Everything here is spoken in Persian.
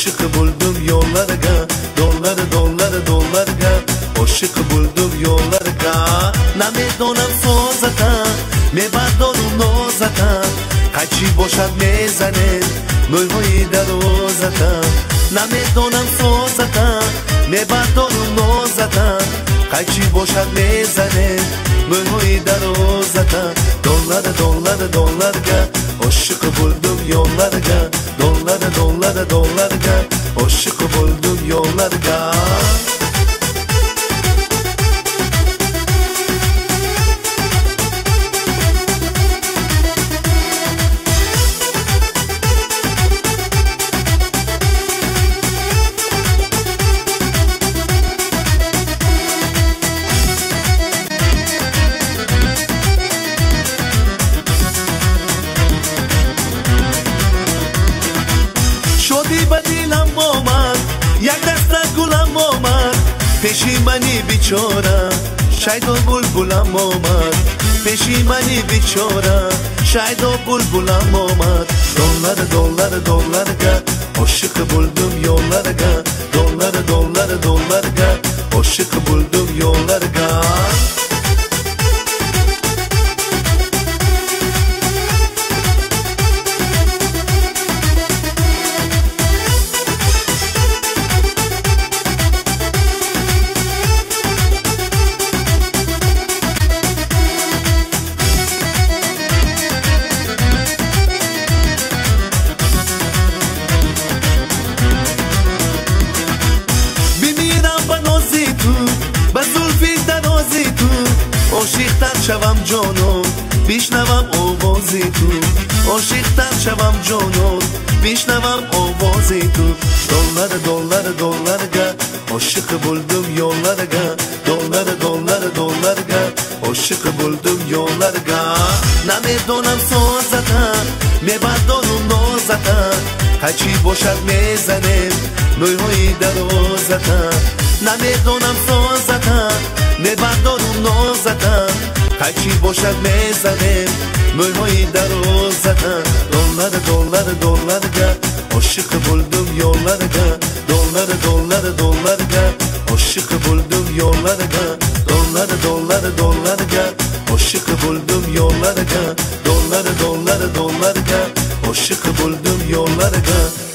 Aşık buldum yollarga, dollarga Aşık buldum yollarga. Namedonam sozata, mebadonum nozata Kaçı boşad mezanen, mölhoyi darozata Namedonam sozata, mebadonum nozata Kaçı boşad mezanen, mölhoyi darozata Dollarga Aşık buldum yollarga, dollarga Aşık buldum yollarga. شدی بدیلم اومد یک دست گلم اومد پشیمانی بیچاره شاید و بلبلم اومد پشیمانی بیچاره شاید و بلبلم اومد dollarga aşık buldum yollarga dollarga aşık buldum yollarga. عاشق‌تر شوم جانم بشنوم آوازی تو عاشق‌تر شوم جانم بشنوم آوازی تو dollarga aşık buldum yollarga dollarga aşık buldum yollarga. Namedonam sozata mebadonum nozata kaçı boşad mezanem mölhoyi darozata Namedonam sozata mebadonum nozata kaçı boşad mezanem mölhoyi darozata dollarga aşık buldum yollarga dollarga aşık buldum yollarga dollarga aşık buldum yollarga dollarga aşık buldum yollarga.